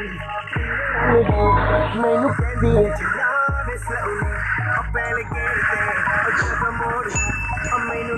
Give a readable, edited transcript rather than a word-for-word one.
ਮੈਨੂੰ ਕਹਿੰਦੀ ਚਲਾਵੇ slowly ਪਹਿਲੇ ਗੇਟ ਤੇ ਜਦ ਮੋੜੀ ਮੈਨੂੰ